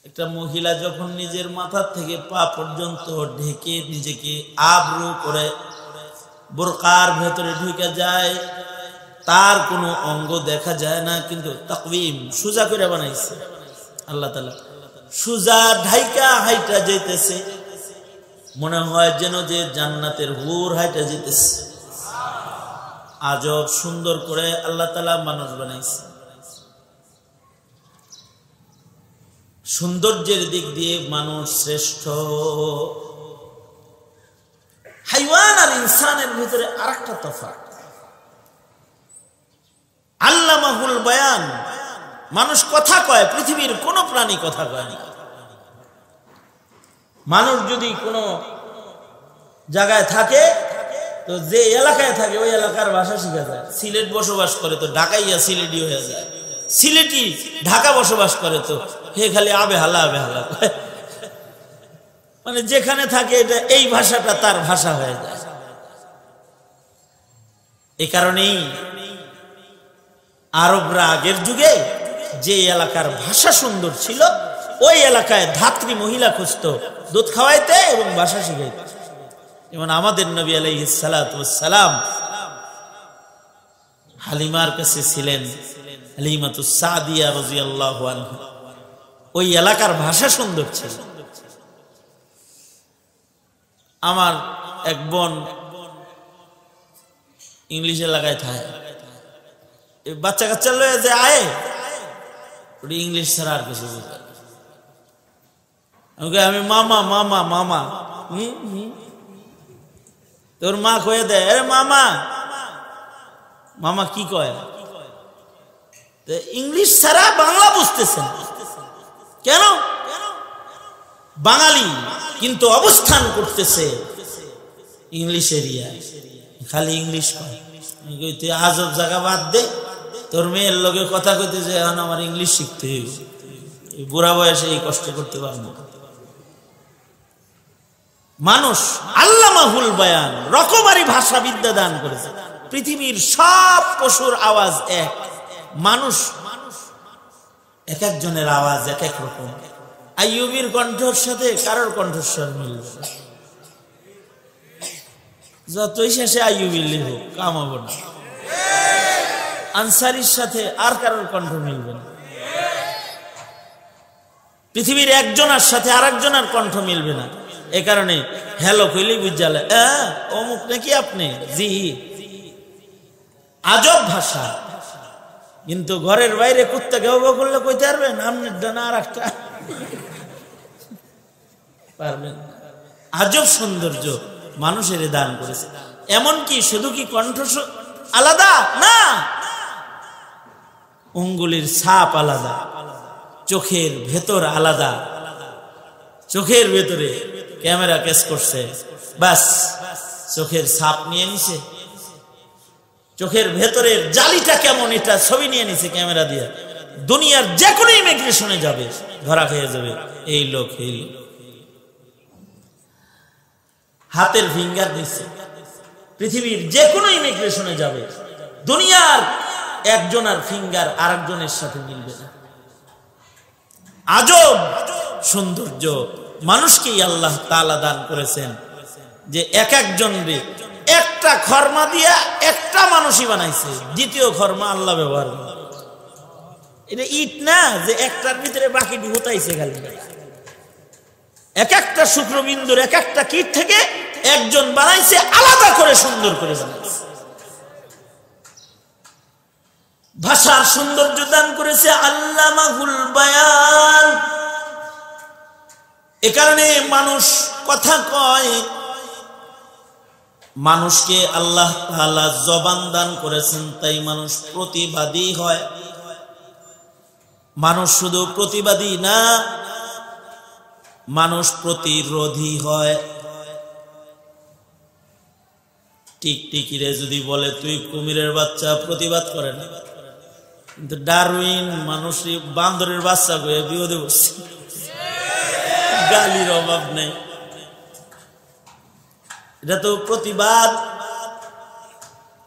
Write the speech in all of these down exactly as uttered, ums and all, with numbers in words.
একটা মহিলা যখন নিজের মাথা থেকে পা পর্যন্ত ঢেকে নিজেকে আবরু করে বোরকার ভেতরে ঢুকে যায়, তার কোনো অঙ্গ দেখা যায় না, কিন্তু তাকওয়িম সুজা করে বানাইছে আল্লাহ তাআলা। সুজা ঢাইকা হাইটা যাইতেছে, মনে হয় যেন যে জান্নাতের হুর হাইটা যেতেছে। আজব সুন্দর করে আল্লাহ তাআলা মানুষ বানাইছে। সৌন্দর্যের দিক দিয়ে মানুষ শ্রেষ্ঠ। হাইওয়ান আর ইনসানের ভিতরে আরেকটা তফাৎ, আল্লামাহুল বায়ান। মানুষ কথা কয়, পৃথিবীর কোন প্রাণী কথা কয় না। মানুষ যদি কোনো জায়গায় থাকে তো যে এলাকায় থাকে ওই এলাকার ভাষা শিখা যায়। সিলেট বসবাস করে তো ঢাকাইয়া সিলেটি হয়ে যায়, সিলেটি ঢাকা বসবাস করে তো হে খালি আবে হালা আবে হালা, মানে যেখানে থাকে এটা এই ভাষাটা তার ভাষা হয়ে যায়। এই কারণেই আরবরা আগের যুগে যে এলাকার ভাষা সুন্দর ছিল ওই এলাকায় ধাত্রী মহিলা খুঁজত দুধ খাওয়াইতে এবং ভাষা শিখাইতে। যেমন আমাদের নবী আলাইহিস সালাতু ওয়াস সালাম হালিমার কাছে ছিলেন, হালিমাতুস সাদিয়া রাদিয়াল্লাহু আনহা। ওই এলাকার ভাষা সুন্দর ছিল। আমার এক বোন ইংলিশ এলাকায় থাকে, বাচ্চা কাচ্চা লয়ে যে আয়ে ওটি ইংলিশ ছাড়া আর কিছু বুঝে। আমি মামা মামা মামা, হম হম তোর মা কয়ে দেয় আরে মামা মামা কি কয়, ইংলিশ ছাড়া বাংলা বুঝতেছেন কেন? বাঙালি কিন্তু অবস্থান করতেছে ইংলিশ এরিয়ায়, খালি ইংলিশ কয়। তুই আজব জায়গা বাদ দে, তোর মেয়ের লোকে কথা কইতে যে এখন আমার ইংলিশ শিখতে হইব, বুড়া বয়সে এই কষ্ট করতে পারবো। মানুষ আল্লামাহুল বায়ান, রকমারি ভাষা বিদ্যা দান করেছে। পৃথিবীর সব পশুর আওয়াজ এক, মানুষ এক একজনের আওয়াজ এক এক রকম। আইয়ুবীর কণ্ঠের সাথে কারোর কণ্ঠস্বর মিলবে না, যতই শেষে আইয়ুবী লিখো কাম হবে না। আনসারীর সাথে আর কারোর কণ্ঠ মিলবে না। পৃথিবীর একজনের সাথে আর একজনের কণ্ঠ মিলবে না। এ কারণে হ্যালো কইলি বুঝালে অমুক নাকি আপনি, জি। আজব ভাষা, কিন্তু ঘরের বাইরে কুত্তা ঘেউ ঘেউ করলে কইতে পারবেন আপনার ডানা আর একটা পারবেন। আজব সৌন্দর্য মানুষের দান করেছে। এমনকি শুধু কি কণ্ঠ আলাদা না, অঙ্গুলির ছাপ আলাদা, চোখের ভেতর আলাদা। চোখের ভেতরে ক্যামেরা কেস করছে, বাস চোখের ছাপ নিয়ে নিছে, চোখের ভেতরের জালিটা কেমন এটা ছবি নিয়ে নিছে ক্যামেরা দিয়ে। দুনিয়ার যে কোনো ইমিগ্রেশনে যাবে ধরা খেয়ে যাবে এই লোক এই লোক। হাতের ফিঙ্গার দিচ্ছে, পৃথিবীর যে কোনো ইমিগ্রেশনে যাবে দুনিয়ার একজনের ফিঙ্গার আরেকজনের সাথে মিলবে না। আজব সৌন্দর্য মানুষকেই আল্লাহ তাআলা দান করেছেন, যে এক একজন একটা খরমা দিয়া একটা মানুষই বানাইছে, দ্বিতীয় খরমা আল্লাহ ব্যবহার করে। এটা ইট না যে একটার ভিতরে বাকিটি হুতাইছে, খালি এক একটা শুক্রবিন্দুর এক একটা কীট থেকে একজন বানাইছে, আলাদা করে সুন্দর করে বানাইছে। ভাষার সৌন্দর্য দান করেছে আল্লামাহুল বায়ান। এ কারণে মানুষ কথা কয়, মানুষকে আল্লাহ তাআলা জবান দান করেছেন, তাই মানুষ প্রতিবাদী হয়। মানুষ শুধু প্রতিবাদী না, মানুষ প্রতিরোধী হয়। টিকটিকিরে যদি বলে তুই কুমিরের বাচ্চা, প্রতিবাদ করে না, কিন্তু ডারউইন মানুষই বান্দরের বাচ্চা করে বিপদে বসছে, গালির অভাব নেই। এটা তো প্রতিবাদ।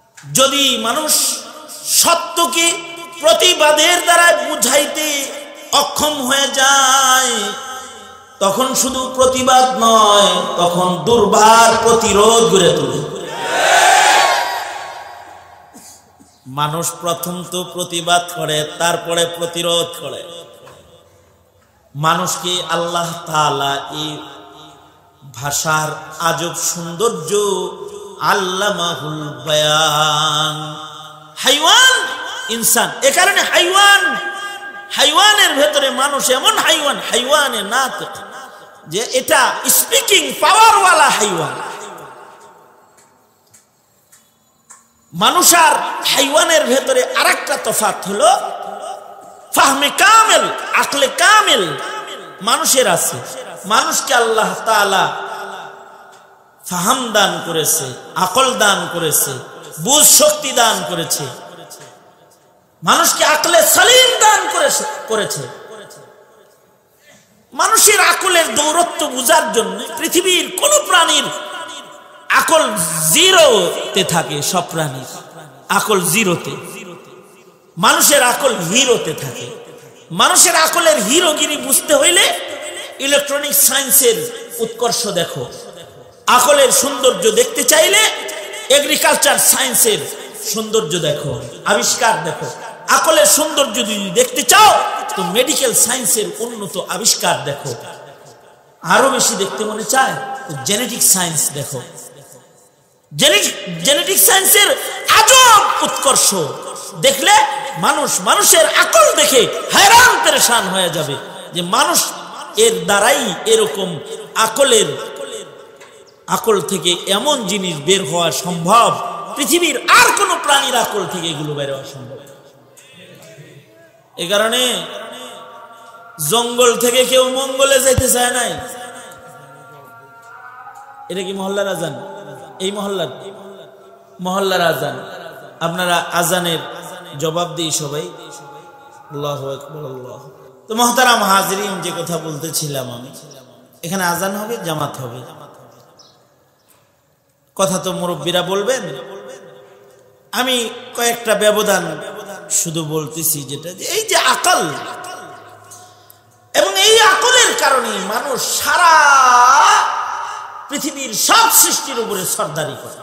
যদি মানুষ সত্যকে প্রতিবাদের দ্বারা বুঝাইতে অক্ষম হয়ে যায় তখন শুধু প্রতিবাদ নয়, তখন দুর্বার প্রতিরোধ গড়ে তোলে। মানুষ প্রথম তো প্রতিবাদ করে, তারপরে প্রতিরোধ করে। মানুষকে আল্লাহ তাআলা এই ভাষার আজব সৌন্দর্য আল্লামাহুল বায়ান। হাইওয়ান ইনসান, এ কারণে হাইওয়ান, হাইওয়ানের ভেতরে মানুষ এমন হাইওয়ান, হাইওয়ানে নাতিক, যে এটা স্পিকিং পাওয়ার ওয়ালা হাইওয়ান। মানুষ আর হাইওয়ানের ভেতরে আরেকটা তফাৎ হলো ফাহমে কামেল, আকলে কামেল মানুষের আছে। মানুষকে আল্লাহ তাআলা ফাহাম দান করেছে, আকল দান করেছে, বুঝ শক্তি দান করেছে, মানুষকে আকলে সালিম দান করেছে করেছে মানুষের আকলের দৌরত্ব বুঝার জন্য পৃথিবীর কোন প্রাণীর আকল জিরোতে থাকে। সব প্রাণীর আকল জিরোতে, মানুষের আকল হিরোতে থাকে। মানুষের আকলের হিরোগিরি বুঝতে হইলে ইলেকট্রনিক সায়েন্সের উৎকর্ষ দেখো। আকলের সৌন্দর্য দেখতে চাইলে এগ্রিকালচার সায়েন্সের সৌন্দর্য দেখো, আবিষ্কার দেখো। আকলের সৌন্দর্য যদি দেখতে চাও তো মেডিকেল সায়েন্সের উন্নত আবিষ্কার দেখো। আরো বেশি দেখতে মনে চায় তো জেনেটিক সায়েন্স দেখো। জেনেটিক সায়েন্সের আজব উৎকর্ষ দেখলে মানুষ মানুষের আকল দেখে हैरान परेशान হয়ে যাবে যে মানুষ এর দ্বারাই এরকম আকলের আকল থেকে এমন জিনিস বের হওয়া সম্ভব, পৃথিবীর আর কোন প্রাণীর আকল থেকে এগুলো বের হওয়া সম্ভব। এই কারণে জঙ্গল থেকে কেউ মঙ্গলে যাইতে চায় নাই। এটা কি মহল্লার আজান? এই মহল্লার মহল্লার আজান। আপনারা আজানের জবাব দিই সবাই। আল্লাহু আকবার, আল্লাহ। তো মুহতারাম হাজিরিন, যে কথা বলতেছিলাম আমি, এখানে আজান হবে, জামাত হবে। কথা তো মুরব্বীরা বলবেন, আমি কয়েকটা ব্যবধান শুধু বলতেছি, যেটা এই যে আকল, এবং এই আকলের কারণে মানুষ সারা পৃথিবীর সব সৃষ্টির উপরে সরদারি করে।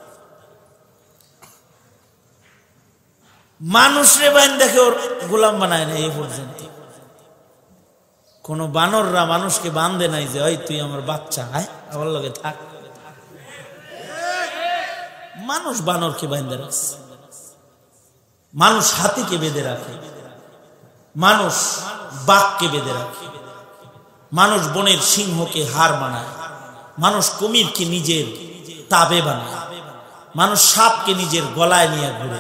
মানুষ রে বাইন দেখে ওর গোলাম বানায় না। এই পর্যন্ত কোন বানররা মানুষকে বান্ধে নাই যে ওই তুই আমার বাচ্চা, আয় আমার লগে থাক। মানুষ বানরকে বান্ধে রাখে, মানুষ হাতিকে বেঁধে রাখে, মানুষ বাঘকে বেঁধে রাখে, মানুষ বনের সিংহকে হার বানায়, মানুষ কুমিরকে নিজের তাবে বানায়, মানুষ সাপকে নিজের গলায় নিয়ে ঘুরে,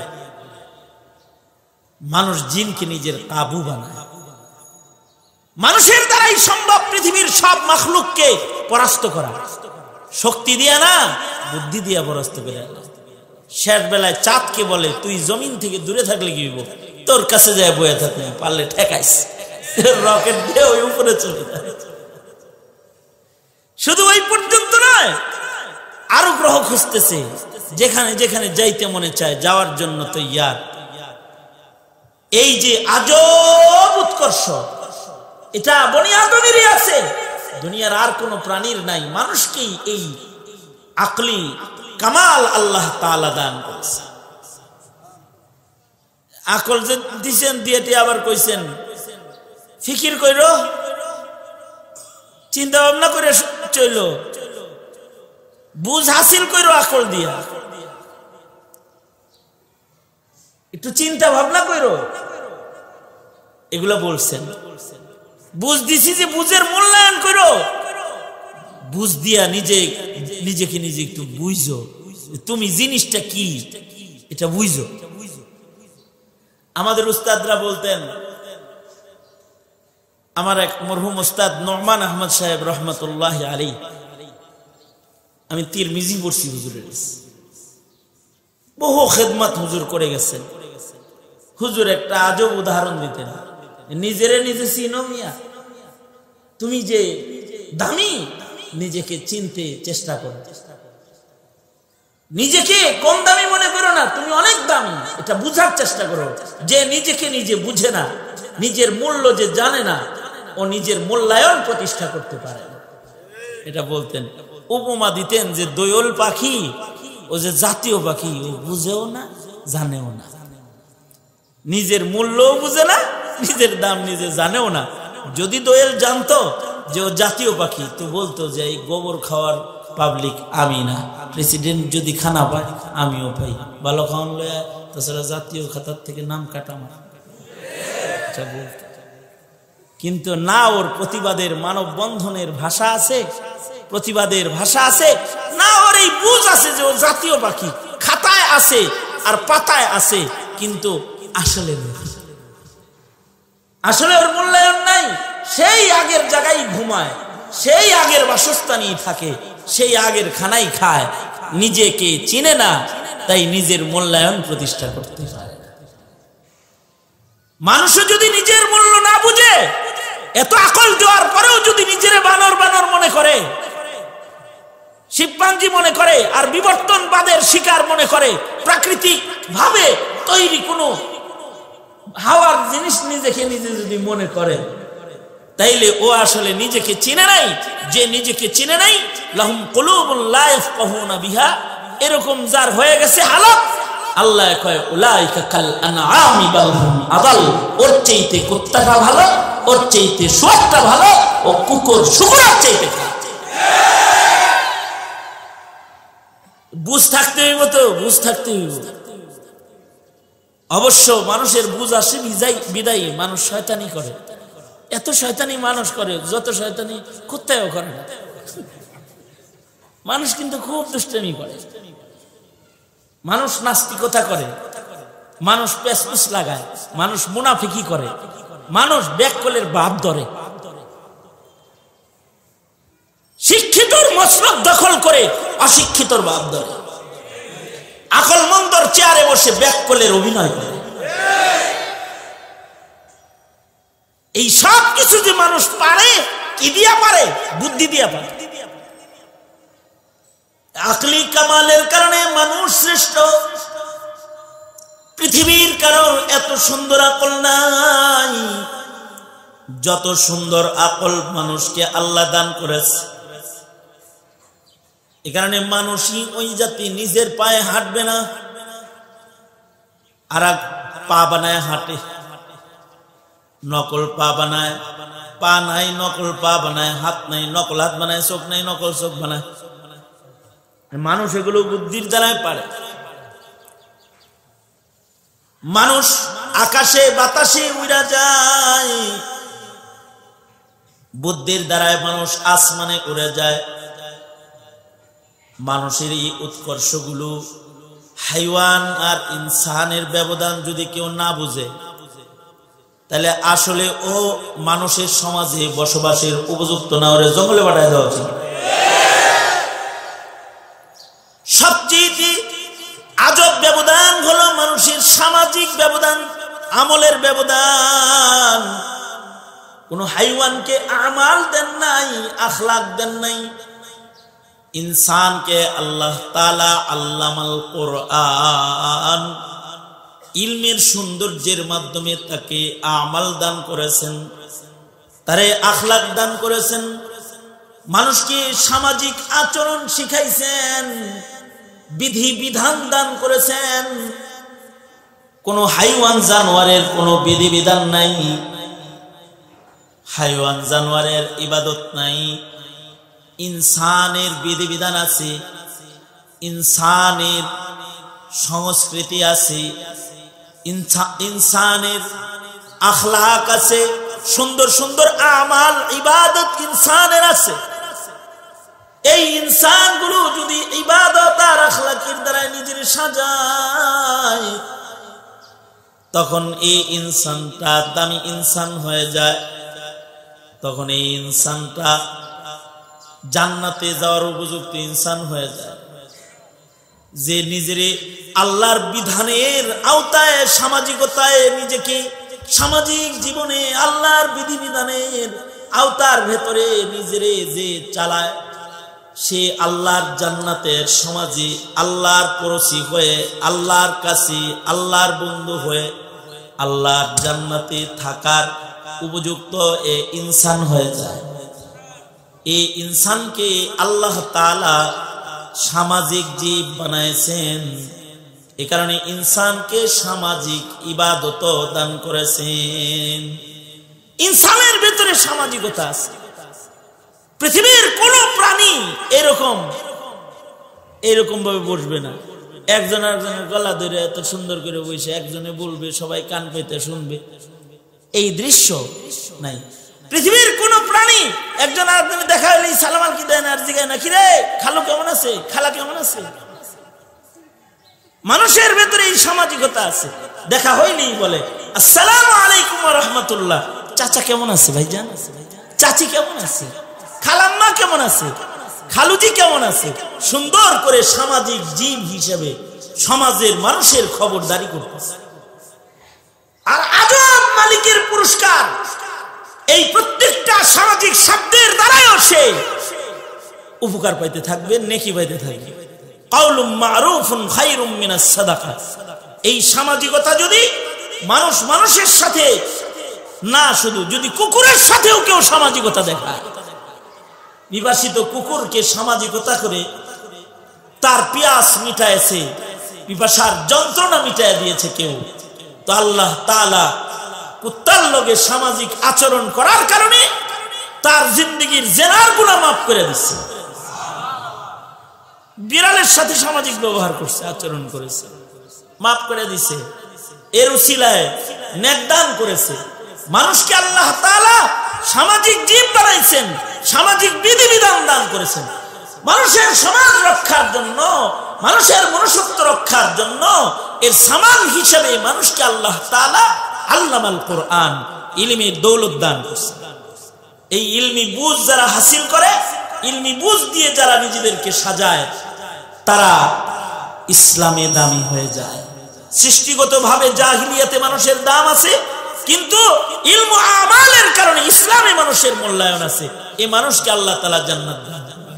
মানুষ জিনকে নিজের কাবু বানায়। মানুষের দ্বারাই সম্ভব পৃথিবীর সব মাখলুককে পরাস্ত করা। শক্তি দিয়া না, বুদ্ধি দিয়া পরাস্ত করে। শেষ বেলায় চাঁদকে বলে তুই জমিন থেকে দূরে থাকলে কি হইব, তোর কাছে যায় বয়ে থাকলে পারলে ঠেকাইস, রকেট দিয়ে ওই উপরে চলে যায়। শুধু ওই পর্যন্ত নয়, আরো গ্রহ খুঁজতেছে, যেখানে যেখানে যাইতে মনে চায় যাওয়ার জন্য তৈয়ার। এই যে আজব উৎকর্ষ, এটা বনি আদমেরই আছে, দুনিয়ার আর কোন প্রাণীর নাই। মানুষকেই এই আকলি কামাল আল্লাহ তাআলা দান করেছে। আকল যে দিছেন, দিয়ে আবার কইছেন ফিকির কইর, চিন্তা ভাবনা করে চইল, বুঝ হাসিল কইর আকল দিয়া, একটু চিন্তা ভাবনা কইর, এগুলা বলছেন। বুঝ দিছি যে বুঝের মূল্যায়ন করো, বুঝ দিয়া নিজে নিজেকে নিজে একটু বুঝো, তুমি জিনিসটা কি এটা বুঝো। আমাদের উস্তাদরা বলতেন, আমার এক মরহুম উস্তাদ নোমান আহমদ সাহেব রহমতুল্লাহ আলাইহি, আমি তিরমিজি পড়ছি হুজুরের, বহু খেদমত হুজুর করে গেছেন। হুজুর একটা আজব উদাহরণ দিতেন, নিজেরে নিজে চিনো মিয়া, তুমি যে দামি নিজেকে চিনতে চেষ্টা করো, নিজেকে কম দামি মনে করো না, তুমি অনেক দামি, এটা বুঝার চেষ্টা করো। যে নিজেকে নিজে বুঝে না নিজের মূল্য যে জানে না, ও নিজের মূল্যায়ন প্রতিষ্ঠা করতে পারে না। এটা বলতেন, উপমা দিতেন যে দোয়েল পাখি, ও যে জাতীয় পাখি, ও বুঝেও না জানেও না, নিজের মূল্যও বুঝে না, নিজের দাম নিজে জানেও না। যদি দোয়েল জানতো যে ও জাতীয় পাখি, তো বলতো যে এই গোবর খাওয়ার পাবলিক আমি না, প্রেসিডেন্ট যদি খানা পায় আমিও পাই, ভালো খাওয়ান লয়া, তাছাড়া জাতীয় খাতার থেকে নাম কাটা মার বলতো। কিন্তু না, ওর প্রতিবাদের মানববন্ধনের ভাষা আছে, প্রতিবাদের ভাষা আছে না, ওর এই বুঝ আছে যে ও জাতীয় পাখি, খাতায় আছে আর পাতায় আছে, কিন্তু আসলে আসলে ওর মূল্যায়ন নাই। সেই আগের জায়গায় ঘুমায়, সেই আগের বাসস্থানেই থাকে, সেই আগের খানাই খায়, নিজেকে চিনে না, তাই নিজের মূল্যায়ন প্রতিষ্ঠা করতে পারে না। মানুষ যদি নিজের মূল্য না বুঝে, এত আকল দেওয়ার পরেও যদি নিজের বানর বানর মনে করে, শিবপাঞ্জি মনে করে, আর বিবর্তনবাদের শিকার মনে করে, প্রাকৃতিক ভাবে তৈরি কোনো হাওয়ার জিনিস নিজেকে নিজে যদি মনে করে, তাইলে ও আসলে নিজেকে চিনে নাই। যে নিজেকে চিনে নাই, লাহুম কুলুবুন লা ইয়াফকাহুনা বিহা, এরকম যার হয়ে গেছে হালত, আল্লাহ কয় উলাইকা কাল আনআমি বাল হুম আদাল, ওর চাইতে কুত্তাটা ভালো, ওর চাইতে শুয়োরটা ভালো, ও কুকুর শুকুরের চাইতে ভালো। বুঝ থাকতে হইব, তো বুঝ থাকতে হইব। অবশ্য মানুষের বুঝ আসে বিদায়ী মানুষ শয়তানি করে, এত শয়তানি মানুষ করে যত শয়তানি কুত্তায়ও করে না। মানুষ কিন্তু খুব দুষ্টামি করে, মানুষ নাস্তিকতা করে, মানুষ পেসপুস লাগায়, মানুষ মুনাফিকি করে, মানুষ ব্যাককলের ভাব ধরে, শিক্ষিতর মসনদ দখল করে অশিক্ষিতর ভাব ধরে, আকল মন্দর চেয়ারে বসে ব্যাককলের অভিনয় করে। এই সব কিছু যে মানুষ পারে, কি দিয়া পারে? বুদ্ধি দিয়া পারে। আকলি কামালের কারণে মানুষ শ্রেষ্ঠ। পৃথিবীর কারণ এত সুন্দর আকল নাই যত সুন্দর আকল মানুষকে আল্লাহ দান করেছে। এ কারণে মানুষই ওই জাতি নিজের পায়ে হাঁটবে না, আর পা বানায় হাঁটে, নকল পা বানায়, পা নাই নকল পা বানায়, হাত নাই নকল হাত বানায়, চোখ নাই নকল চোখ বানায়। মানুষ এগুলো বুদ্ধির দ্বারাই পারে। মানুষ আকাশে বাতাসে উড়া যায়, বুদ্ধির দ্বারায় মানুষ আসমানে উড়ে যায়। মানুষের এই উৎকর্ষগুলো, হাইওয়ান আর ইনসানের ব্যবধান যদি কেউ না বুঝে, তাহলে আসলে ও মানুষের সমাজে বসবাসের উপযুক্ত না, ওরে জঙ্গলে পাঠায় দেওয়া উচিত। সবচেয়ে আজব ব্যবধান হলো মানুষের সামাজিক ব্যবধান, আমলের ব্যবধান। কোন হাইওয়ানকে আমাল দেন নাই, আখলাক দেন নাই। ইনসানকে আল্লাহ তাআলা আল্লামাল কোরআন, ইলমের সৌন্দর্যের মাধ্যমে তাকে আমাল দান করেছেন, তারে আখলাক দান করেছেন, মানুষকে সামাজিক আচরণ শিখাইছেন, বিধি বিধান দান করেছেন। কোন হাইওয়ান জানোয়ারের কোন বিধি বিধান নাই, হাইওয়ান জানোয়ারের ইবাদত নাই। ইনসানের বিধি বিধান আছে, ইনসানের সংস্কৃতি আছে, ইনসানের আখলাক আছে, সুন্দর সুন্দর আমাল ইবাদত ইনসানের আছে। এই ইনসানগুলো যদি ইবাদত আর আখলাকের দ্বারা নিজের সাজায়, তখন এই ইনসানটা দামি ইনসান হয়ে যায়। তখন এই ইনসানটা জান্নাতে যাওয়ার উপযুক্ত ইনসান হয়ে যায়। যে নিজের আল্লাহর বিধানের আওতায়, সামাজিকতায় নিজেকে, সামাজিক জীবনে আল্লাহর বিধিবিধানের আওতার ভেতরে নিজেরে যে চালায়, সে আল্লাহর জান্নাতের সমাজে আল্লাহর পড়োশী হয়ে, আল্লাহর কাছে আল্লাহর বন্ধু হয়ে আল্লাহর জান্নাতে থাকার উপযুক্ত এ ইনসান হয়ে যায়। এই ইনসানকে আল্লাহ তাআলা সামাজিক জীব বানাইছেন। এ কারণে ইনসানকে সামাজিক ইবাদত দান করেছেন। ইনসানের ভিতরে সামাজিকতা আছে। পৃথিবীর কোন প্রাণী এরকম এরকম ভাবে বসবে না, একজন আরেকজনের গলা ধরে এত সুন্দর করে বসে একজনে বলবে সবাই কান পেতে শুনবে, এই দৃশ্য নাই। পৃথিবীর কোন প্রাণী একজন আরেকজনে দেখা হলে সালাম আল কি দেয় না, আর জিগায় না, কিরে খালু কেমন আছে, খালা কেমন আছে। মানুষের ভেতরে এই সামাজিকতা আছে। দেখা হইনি বলে আসসালামু আলাইকুম ওয়া রাহমাতুল্লাহ, চাচা কেমন আছে ভাইজান, চাচি কেমন আছে, খালাম্মা কেমন আছে, খালুজি কেমন আছে। সুন্দর করে সামাজিক জীব হিসেবে সমাজের মানুষের খবরদারি করতেছে। আর আজব মালিকের পুরস্কার, এই প্রত্যেকটা সামাজিক শব্দের দ্বারাও সে উপকার পাইতে থাকবে, নেকি পাইতে থাকবে। কাউলুম মারুফুন খায়রুম মিনাস সাদাকা। এই সামাজিকতা যদি মানুষ মানুষের সাথে না, শুধু যদি কুকুরের সাথেও কেউ সামাজিকতা দেখায়, বিবাসিত কুকুরকে সামাজিকতা করে তার পিয়াস মিটাইছে, পিপাসার যন্ত্রণা মিটাই দিয়েছে কেউ, তো আল্লাহ তাআলা কুত্তার লগে সামাজিক আচরণ করার কারণে তার জিন্দেগীর জেনার গুনাহ মাফ করে দিচ্ছে। বিড়ালের সাথে সামাজিক ব্যবহার করছে, আচরণ করেছে, মাফ করে দিছে। এর উসিলায় নেক দান করেছে। মানুষকে আল্লাহ তাআলা সামাজিক জীব বানাইছেন, সামাজিক বিধিবিধান দান করেছেন। মানুষের সমাজ রক্ষার জন্য, মানুষের মনুষ্যত্ব রক্ষার জন্য এর সামান হিসেবে মানুষকে আল্লাহ তাআলা আল্লামাল কোরআন, ইলমের দৌলত দান করেছেন। এই ইলমি বুঝ যারা হাসিল করে, ইলমি বুঝ দিয়ে যারা নিজেদেরকে সাজায়, তারা ইসলামে দামি হয়ে যায়। সৃষ্টিগতভাবে জাহিলিয়াতে মানুষের দাম আছে, কিন্তু ইলমু আমালের কারণে ইসলামে মানুষের মূল্যায়ন আছে। এই মানুষকে আল্লাহ তাআলা জান্নাত দান।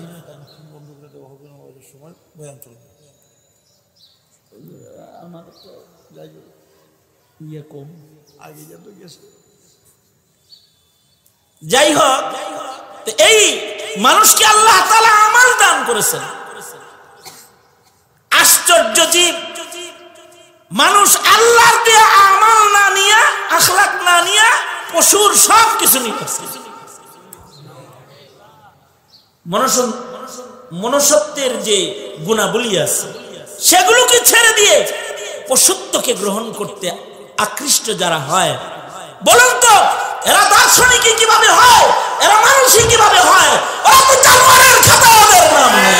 আমার তো ইয়ে কম আগে যত গেছে। যাই হোক, এই মানুষকে আল্লাহ তাআলা আমাল দান করেছেন। আশ্চর্য জীব মানুষ, আল্লাহর দেয়া আমাল না নিয়া, আখলাক না নিয়া পশুর সব কিছু নিয়েছে। মনুষ্যত্বের যে গুণাবলী আছে সেগুলোকে ছেড়ে দিয়ে পশুত্বকে গ্রহণ করতে আকৃষ্ট যারা হয়, বলুন তো এরা দার্শনিক কিভাবে হয়, এরা মানুষই কিভাবে হয়? ওরা তো জানোয়ারের খাতায় ওদের নাম নেই।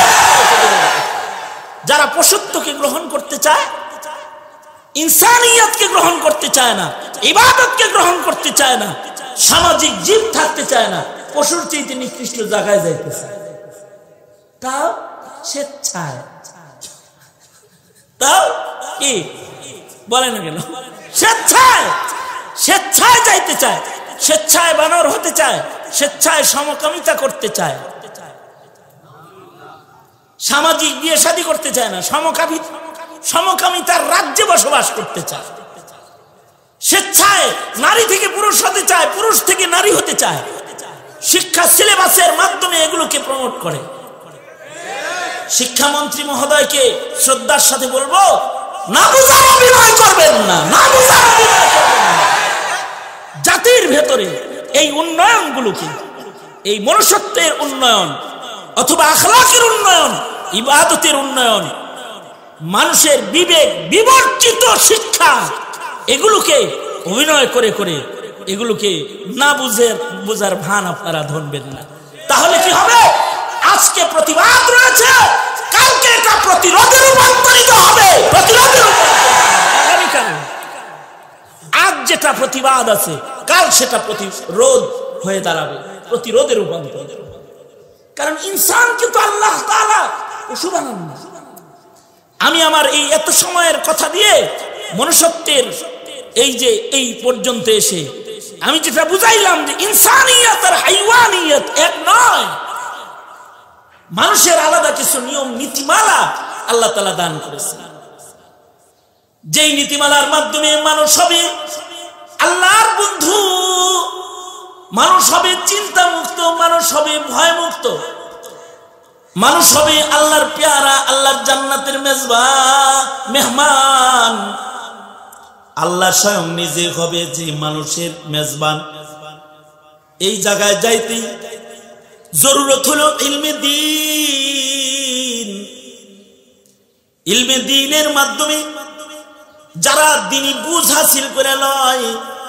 যারা পশুত্বকে গ্রহণ করতে চায়, ইনসানিয়তকে গ্রহণ করতে চায় না, ইবাদতকে গ্রহণ করতে চায় না, সামাজিক জীব থাকতে চায় না, পশুর চেয়ে নিকৃষ্ট জায়গায় যাইতেছে, তাও স্বেচ্ছায়, তাও কি বলে না কেন, স্বেচ্ছায় স্বেচ্ছায় যাইতে চায়, স্বেচ্ছায় বানর হতে চায়, স্বেচ্ছায় সমকামিতা করতে চায়, সামাজিক বিয়ে শাদী করতে চায় না, সমকামী সমকামিতার রাজ্যে বসবাস করতে চায়, স্বেচ্ছায় নারী থেকে পুরুষ হতে চায়, পুরুষ থেকে নারী হতে চায়, শিক্ষা সিলেবাসের মাধ্যমে এগুলোকে প্রমোট করে। শিক্ষামন্ত্রী মহোদয়কে শ্রদ্ধার সাথে বলবো, না বুঝার অভিনয় করবেন না, না বুঝার অভিনয় করবেন না। জাতির ভেতরে এই উন্নয়নগুলোকে, এই মনুষ্যত্বের উন্নয়ন অথবা আখলাকের উন্নয়ন, ইবাদতের উন্নয়ন, মানুষের বিবেক বিবর্জিত শিক্ষা, এগুলোকে অভিনয় করে করে এগুলোকে না বুঝে বুঝার ভান আপনারা ধরবেন না। তাহলে কি হবে? আজকে প্রতিবাদ রয়েছে, কালকে এটা প্রতিরোধে রূপান্তরিত হবে। প্রতিরোধে আগামীকাল আজ যেটা প্রতিবাদ আছে, কাল সেটা প্রতিরোধ হয়ে দাঁড়াবে, প্রতিরোধে রূপান্তরিত। কারণ ইনসান কিন্তু আল্লাহ তাআলা পশু বানান না। আমি আমার এই এত সময়ের কথা দিয়ে মনুষ্যত্বের এই যে এই পর্যন্ত এসে আমি যেটা বুঝাইলাম যে ইনসানিয়ত আর হাইওয়ানিয়ত এক নয়, মানুষের আলাদা কিছু নিয়ম নীতিমালা আল্লাহ তাআলা দান করেছেন। যেই নীতিমালার মাধ্যমে মানুষ হবে আল্লাহর বন্ধু, মানুষ হবে চিন্তা মুক্ত, মানুষ হবে ভয় মুক্ত, মানুষ হবে আল্লাহর পেয়ারা, আল্লাহর জান্নাতের মেজবান মেহমান। আল্লাহ স্বয়ং নিজে হবে যে মানুষের মেজবান। এই জায়গায় যাইতে জরুরত হলো ইলমে দ্বীন। ইলমে দ্বীনের মাধ্যমে যারা দ্বীনি বুঝ হাসিল করে লয়,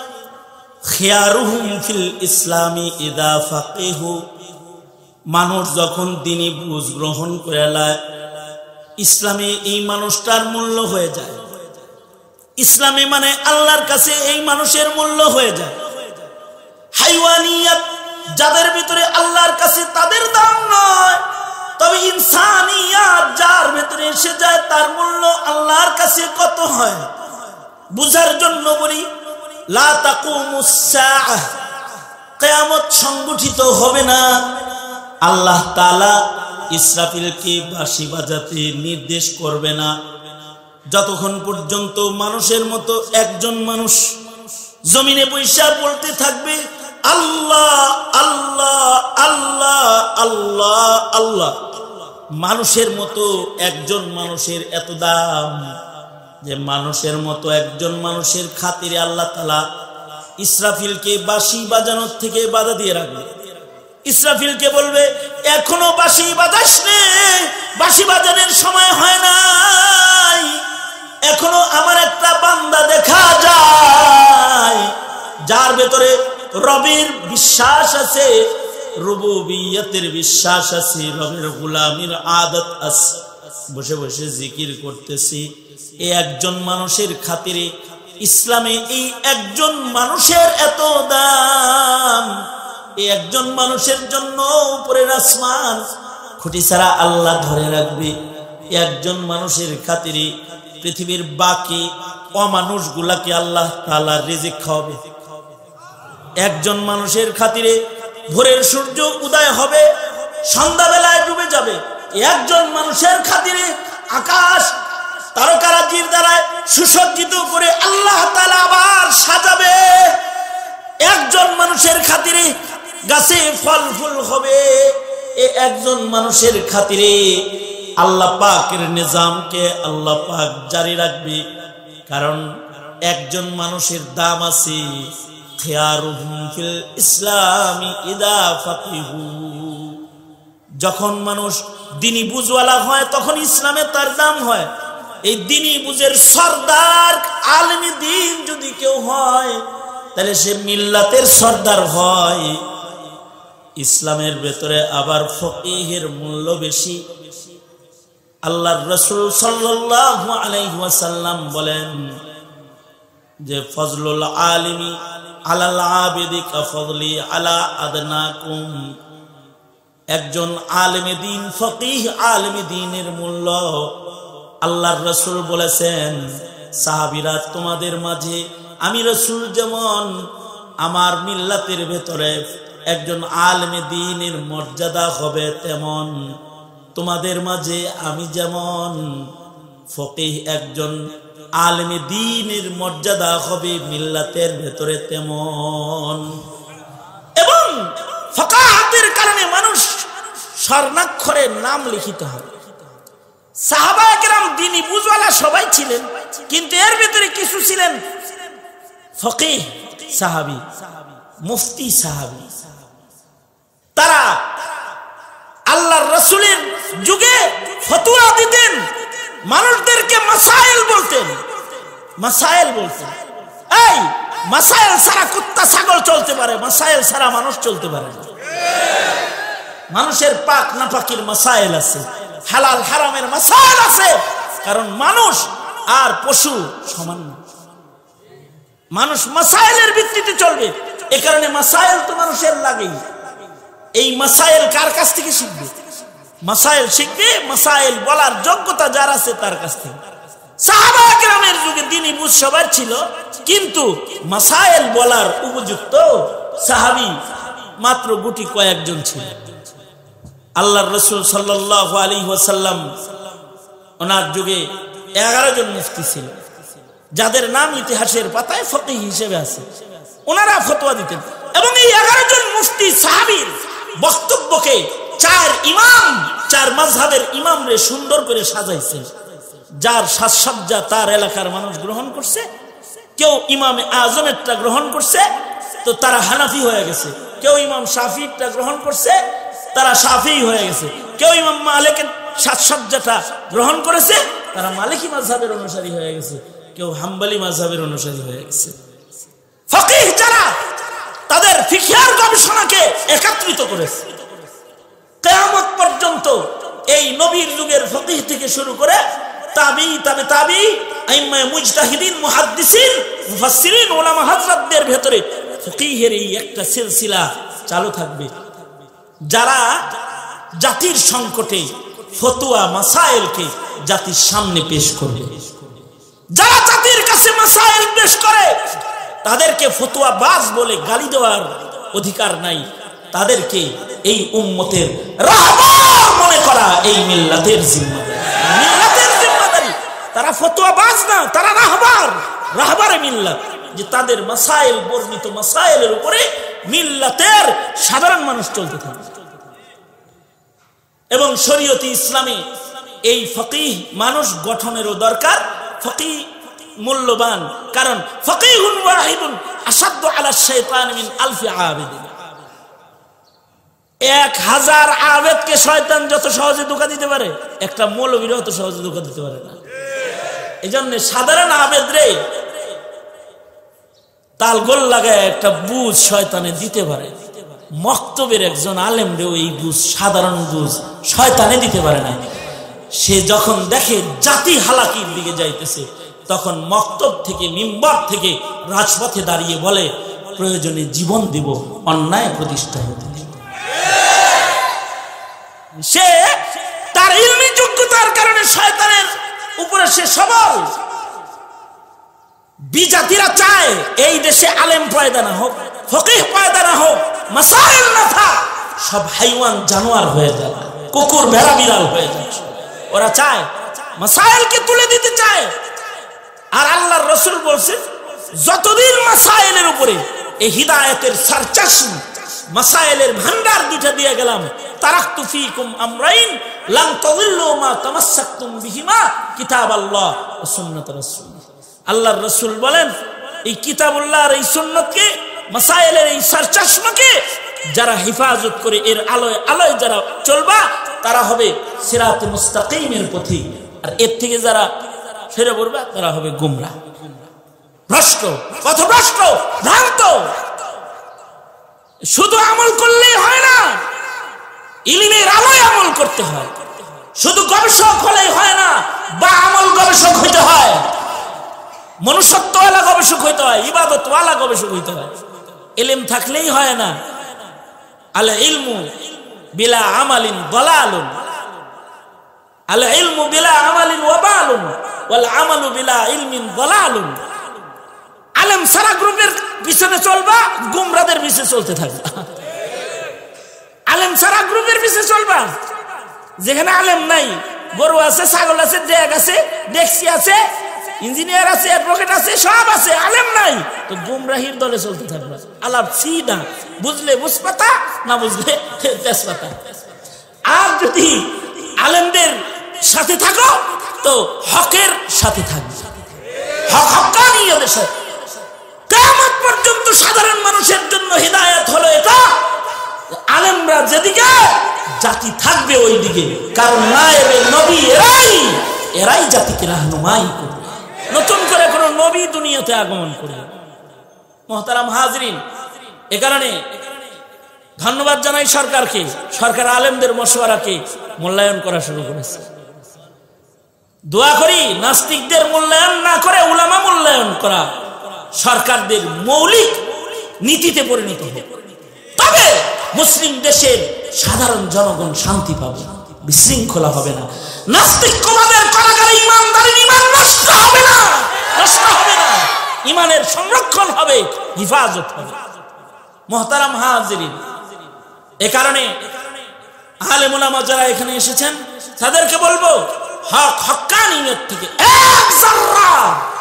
খিয়ারুহুম ফিল ইসলামি ইদা ফাকিহু, মানুষ যখন দ্বীনি বুঝ গ্রহণ করে লয়, ইসলামে এই মানুষটার মূল্য হয়ে যায়। ইসলামে মানে আল্লাহর কাছে এই মানুষের মূল্য হয়ে যায়। হাইওয়ানিয়াত যাদের ভিতরে আল্লাহর কাছে তাদের দাম নয়, তবে ইনসানিয়াত যার ভিতরে এসে যায় তার মূল্য আল্লাহর কাছে কত হয় বুঝার জন্য বলি, লা তাকুমুস সাআহ, কিয়ামত সংগঠিত হবে না। আল্লাহ তাআলা ইসরাফিলকে বাঁশি বাজাতে নির্দেশ করবে না যতক্ষণ পর্যন্ত মানুষের মতো একজন মানুষ জমিনে বৈশা বলতে থাকবে আল্লাহ আল্লাহ আল্লাহ আল্লাহ আল্লাহ। মানুষের মতো একজন মানুষের এত দাম যে মানুষের মতো একজন মানুষের খাতিরে আল্লাহ তাআলা ইসরাফিলকে বাঁশি বাজানোর থেকে বাধা দিয়ে রাখবে। ইসরাফিলকে বলবে এখনো বাঁশি বাজাস নে, বাঁশি বাজানোর সময় হয় নাই, এখনো আমার একটা বান্দা দেখা যায় যার ভেতরে রবের বিশ্বাস আছে, রুবুবিয়তের বিশ্বাস আছে, রবের গোলামির আদত আছে, বসে বসে জিকির করতেছি। এই একজন মানুষের খাতিরে ইসলামে এই একজন মানুষের এত দাম। এই একজন মানুষের জন্য উপরের আসমান খুঁটি ছাড়া আল্লাহ ধরে রাখবে। একজন মানুষের খাতিরে পৃথিবীর বাকি অমানুষগুলাকে আল্লাহ তাআলা রিজিক খাওয়াবে। একজন মানুষের খাতিরে ভোরের সূর্য উদয় হবে, সন্ধ্যাবেলায় ডুবে যাবে। একজন মানুষের খাতিরে আকাশ তারকারাজির দ্বারা সুসজ্জিত করে আল্লাহ তাআলা আবার সাজাবে। একজন মানুষের খাতিরে গাছে ফল ফুল হবে। এই একজন মানুষের খাতিরে আল্লাহ পাকের নিজামকে আল্লাহ পাক জারি রাখবে। কারণ একজন মানুষের দাম আছে, খিয়ারুহুম ফিল ইসলামি ইদা ফাকিহু। যখন মানুষ দ্বীনি বুঝওয়ালা হয় তখন ইসলামে তার দাম হয়। এই দ্বীনি বুঝের সরদার আলেমে দ্বীন যদি কেউ হয় তাহলে সে মিল্লাতের সরদার হয়। ইসলামের ভেতরে আবার ফকিহের মূল্য বেশি। আল্লাহর রাসূল সাল্লাল্লাহু আলাইহি ওয়াসাল্লাম বলেন যে ফজলুল আলিমি আলাল আবিদি কা ফজলি আলা আদনাকুম। একজন আলেমে দ্বীন, ফকিহ আলেমে দ্বীনের মূল্য আল্লাহর রাসূল বলেছেন, সাহাবীরা তোমাদের মাঝে আমি রাসূল যেমন আমার মিল্লাতের ভেতরে একজন আলেমে দ্বীনের মর্যাদা হবে, তেমন তোমাদের মাঝে আমি যেমন ফকিহ একজন আলেমে দ্বীনের মর্যাদা হবে মিল্লাতের ভেতরে তেমন। এবং ফাকাহাতের কারণে মানুষ স্বর্ণাক্ষরে নাম লিখিত হবে। সাহাবায়ে কেরাম দ্বীনি বুঝওয়ালা সবাই ছিলেন, কিন্তু এর ভিতরে কিছু ছিলেন ফকিহ সাহাবী, মুফতি সাহাবী। তারা আল্লাহর রাসূলের যুগে ফতোয়া দিতেন, মানুষদেরকে মাসাইল বলতেন। মাসাইল বলতেন এই মাসাইল ছাড়া কুত্তা ছাগল চলতে পারে, মাসাইল ছাড়া মানুষ চলতে পারে না। মানুষের পাক নাপাকির মাসাইল আছে, হালাল হারামের মাসাইল আছে। কারণ মানুষ আর পশু সমান না, মানুষ মাসাইলের ভিত্তিতে চলবে। এ কারণে মাসাইল তো মানুষের লাগেই। এই মাসাইল কার কাছ থেকে শিখবে? মাসাইল শিখবে মাসাইল বলার যোগ্যতা যার আছে তার কাছ থেকে। সাহাবায়ে কেরামের যুগে দ্বীনি বুঝ সবার ছিল, কিন্তু মাসাইল বলার উপযুক্ত সাহাবী মাত্র গুটি কয়েকজন ছিল। আল্লাহর রাসূল সাল্লাল্লাহু আলাইহি ওয়াসাল্লাম ওনার যুগে এগারো জন মুফতি ছিল। যাদের নাম ইতিহাসের পাতায় ফকিহ হিসেবে আছে, ওনারা ফতোয়া দিতেন। এবং এই এগারো জন মুফতি সাহাবীর বক্তব্যকে চার ইমাম, চার মাযহাবের ইমামরে সুন্দর করে সাজাইছেন। যার সাজসজ্জা তার এলাকার মানুষ গ্রহণ করছে। কেউ ইমামে আজমেরটা গ্রহণ করছে, তো তারা হানাফি হয়ে গেছে। কেউ ইমাম শাফিঈরটা গ্রহণ করছে, তারা শাফিঈ হয়ে গেছে। কেউ ইমাম মালিকের সাজসজ্জাটা গ্রহণ করেছে, তারা মালিকি মাযহাবের অনুসারী হয়ে গেছে। কেউ হাম্বলি মাযহাবের অনুসারী হয়ে গেছে। ফকিহ যারা তাদের ফিকহের গবেষণাকে একত্রিত করেছে, কিয়ামত পর্যন্ত এই নবীর যুগের ফকিহ থেকে শুরু করে তাবি তাবে তাবি আইম্মা মুজতাহিদিন মুহাদ্দিসিন মুফাসসিরিন উলামা হযরতদের ভেতরে ফকিহের এই একটা সিলসিলা চালু থাকবে, যারা জাতির সংকটে ফতোয়া মাসাইলকে জাতির সামনে পেশ করবে। যারা জাতির কাছে মাসাইল পেশ করে তাদেরকে ফতোয়া বাজ বলে গালি দেওয়ার অধিকার নাই। তাদেরকে এই উম্মতের রাহবার মনে করা এই মিল্লাতের জিম্মাদারি, মিল্লাতের জিম্মাদারি। তারা ফতোয়া বাজ না, তারা রাহবার, রাহবারে মিল্লাত, যে তাদের মাসাইল, বর্ণিত মাসাইলের উপরে মিল্লাতের সাধারণ মানুষ চলতে থাকে। এবং শরীয়তে ইসলামে এই ফকিহ মানুষ গঠনেরও দরকার। ফকিহ মূল্যবান, কারণ ফকিহুন ওয়াহিদুন আসাদ্দু আলা শাইতান মিন আলফি আবিদিন। এক হাজার আবেদকে শয়তান যত সহজে ধোঁকা দিতে পারে, একটা মৌলবীর অত সহজে ধোঁকা দিতে পারে না। এই জন্য সাধারণ আবেদ রে তাল গোল লাগায় একটা বুঝ শয়তানে দিতে পারে। মক্তবের একজন আলেম রে এই বুঝ, সাধারণ বুঝ শয়তানে দিতে পারে না। সে যখন দেখে জাতি হালাকির দিকে যাইতেছে, তখন মক্তব থেকে, মিম্বার থেকে রাজপথে দাঁড়িয়ে বলে, প্রয়োজনে জীবন দিব, অন্যায় প্রতিষ্ঠা হতে। সে তার ইলমি যোগ্যতার কারণে শয়তানের উপরে সে সবল। বিজাতিরা চায় এই দেশে আলেম পয়দা না হোক, ফকিহ পয়দা না হোক, মাসাইল না থাক, সব হাইওয়ান জানোয়ার হয়ে যায়, কুকুর ভেড়া বিড়াল হয়ে যায়। ওরা চায় মাসাইলকে তুলে দিতে চায়। আর আল্লাহর রাসূল বলছেন, যতদিন মাসাইলের উপরে এই হিদায়াতের সারচাশি, মাসাইলের ভান্ডার দুইটা দিয়ে গেলাম, তারাকতু ফীকুম আমরাইন লান তাযিল্লু মা তামাসসাকতুম বিহিমা কিতাবাল্লাহ ওয়া সুন্নাত রাসূল। আল্লাহর রাসূল বলেন, এই কিতাবুল্লাহ আর এই সুন্নতকে, মাসাইলের এই সারচাশমাকে যারা হেফাজত করে, এর আলোয় আলোয় যারা চলবা, তারা হবে সিরাতে মুস্তাকিমের পথে। আর এর থেকে যারা সরে পড়বে, তারা হবে গুমরাহ, ভ্রষ্ট, পথভ্রষ্ট, ভ্রান্ত। শুধু আমল করলেই হয় না, ইলমের আলোয় আমল করতে হয়। শুধু গবেষক হলেই হয় না, বা আমল গবেষক হইতে হয়, মনুষ্যত্বওয়ালা গবেষক হইতে হয়, ইবাদতওয়ালা গবেষক হইতে হয়। ইলম থাকলেই হয় না। আল ইলমু বিলা আমালিন দালালুন, আল ইলমু বিলা আমালিন ওয়াবালুন, ওয়াল আমালু বিলা ইলমিন দালালুন। আলেম সারা গ্রুপের পিছনে চলবা, গুমরাদের পিছনে চলতে থাকবা। আলেম সারা গ্রুপের পিছনে চলবা, যেখানে আলেম নাই, গরু আছে, ছাগল আছে, ডেক আছে, ডেক্সি আছে, ইঞ্জিনিয়ার আছে, অ্যাডভোকেট আছে, সব আছে, আলেম নাই, তো গুমরাহির দলে চলতে থাকবা। আলাপ সিধা, বুঝলে বুঝপাতা, না বুঝলে তেজপাতা। আর যদি আলেমদের সাথে থাকো, তো হকের সাথে থাকবে, হক হক্কানিয়তের সাথে। কিয়ামত পর্যন্ত সাধারণ মানুষের জন্য হিদায়াত হলো এটা, আলেমরা যেদিকে, জাতি থাকবে ওই দিকে। কারণ নায়েবে নবী এরাই, এরাই জাতিকে রাহনুমাই করবে। নতুন করে কোন নবী দুনিয়াতে আগমন করবে। মুহতারাম হাজরিন, এ কারণে ধন্যবাদ জানাই সরকারকে। সরকার আলেমদের মশওয়ারাকে মূল্যায়ন করা শুরু করেছে। দোয়া করি নাস্তিকদের মূল্যায়ন না করে উলামা মূল্যায়ন করা সরকারদের মৌলিক নীতিতে পরিণত হবে। তবে মুসলিম দেশের সাধারণ জনগণ শান্তি পাবে, বিশৃঙ্খলা হবে না, নাস্তিকবাদের কারাগারে ইমানদারের ইমান নষ্ট হবে না, নষ্ট হবে না, ইমানের সংরক্ষণ হবে, হিফাজত হবে। মুহতারাম হাজিরিন, এ কারণে আলেম উলামা যারা এখানে এসেছেন, তাদেরকে বলবো, হক হক্কানিয়ত থেকে এক যাররা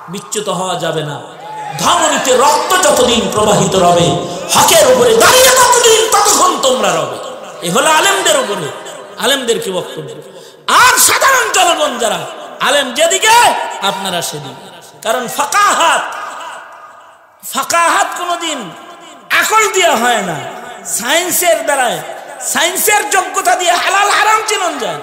বিচ্যুত হওয়া যাবে না। ধমনীতে রক্ত যতদিন প্রবাহিত রবে, হকের উপরে দাঁড়িয়ে ততদিন ততক্ষণ তোমরা রবে। এ হলো আলেমদের উপরে, আলেমদের কি বক্তব্য। আর সাধারণ জনগণ যারা, আলেম যেদিকে আপনারা সেদিকে। কারণ ফাকাহাত ফাকাহাত কোনোদিন আকল দিয়ে হয় না, সায়েন্সের দ্বারায়, সায়েন্সের যোগ্যতা দিয়ে হালাল হারাম চিনন যায়।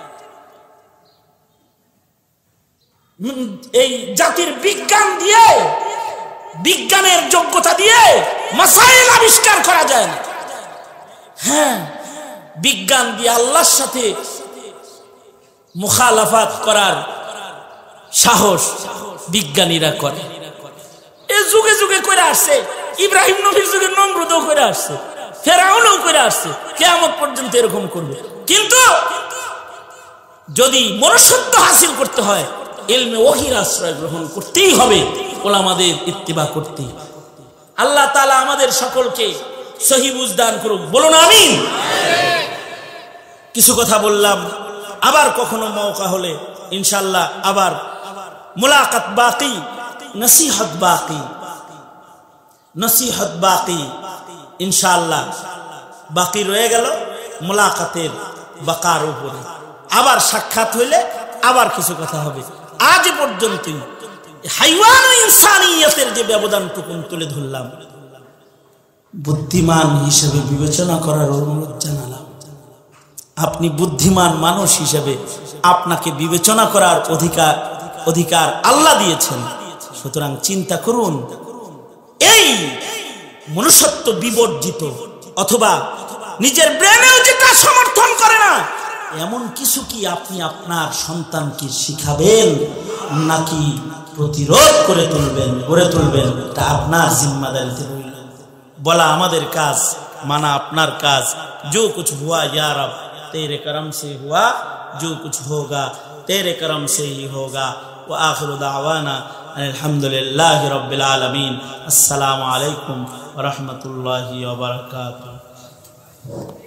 এই জাতির বিজ্ঞান দিয়ে, বিজ্ঞানের যোগ্যতা দিয়ে মাসাইল আবিষ্কার করা যায় না। হ্যাঁ, বিজ্ঞান দিয়ে আল্লাহর সাথে মুখালাফাত করার সাহস বিজ্ঞানীরা করে। এ যুগে যুগে করে আসছে, ইব্রাহিম নবীর যুগে নমরুদও করে আসছে, ফেরাউনও করে আসছে, কিয়ামত পর্যন্ত এরকম করবে। কিন্তু যদি মনুষ্যত্ব হাসিল করতে হয়, ইলমে ওহীর আশ্রয় গ্রহণ করতেই হবে, ওলামাদের ইত্তিবা করতেই। আল্লাহ তাআলা আমাদের সকলকে সহি বুঝ দান করুক, বলুন আমিন। কিছু কথা বললাম, আবার কখনো মওকা হলে ইনশাআল্লাহ আবার মুলাকাত বাকি, নসিহত বাকি, নসিহত বাকি ইনশাআল্লাহ বাকি রয়ে গেল মুলাকাতের বাকার উপরে। আবার সাক্ষাৎ হইলে আবার কিছু কথা হবে। আজ পর্যন্তই হাইওয়ান ও ইনসানিয়তের যে ব্যবধানটুকু তুলে ধরলাম, বুদ্ধিমান হিসেবে বিবেচনা করার অনুরোধ জানালাম। আপনি বুদ্ধিমান মানুষ হিসেবে আপনাকে বিবেচনা করার অধিকার অধিকার আল্লাহ দিয়েছেন। সুতরাং চিন্তা করুন, এই মনুষ্যত্ব বিবর্জিত অথবা নিজের ব্রেনেও যেটা সমর্থন করে না, এমন কিছু কি আপনি আপনার সন্তানকে শিখাবেন নাকি প্রতিরোধ করে তুলবেন, গড়ে তুলবেন? এটা আপনার জিম্মাদারিতে রইল। বলা আমাদের কাজ, মানা আপনার কাজ। जो कुछ हुआ या रब तेरे करम से हुआ, जो कुछ होगा तेरे करम से ही होगा। व आखिर दावाना अल्हम्दुलिल्लाहि रब्बिल आलमीन। अस्सलामु अलैकुम व रहमतुल्लाहि व बरकातुहू।